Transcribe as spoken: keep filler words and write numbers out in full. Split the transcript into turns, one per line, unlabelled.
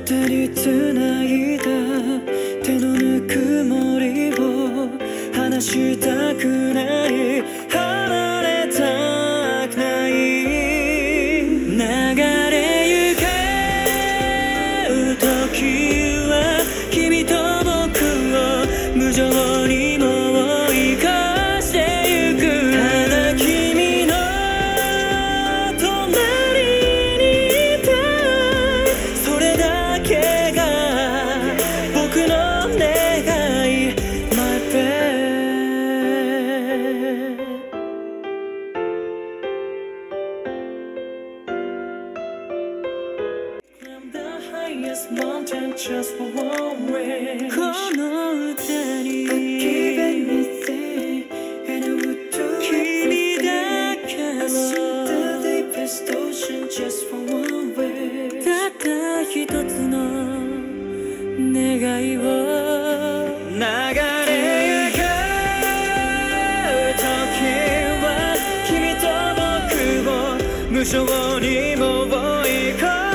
二人つないだ手のぬくもりを離したくない、離れたくない、流れゆく時は君と僕を無情にも追い越してゆく、ただ君の隣にいたい、それだけが僕の願い My bed Climb the highest mountain just for one wish この歌に I'd give anything and I would do 君だけを I see the deepest ocean just for one wish たった一つの願いを流れゆく時は君と僕を無情にも追い越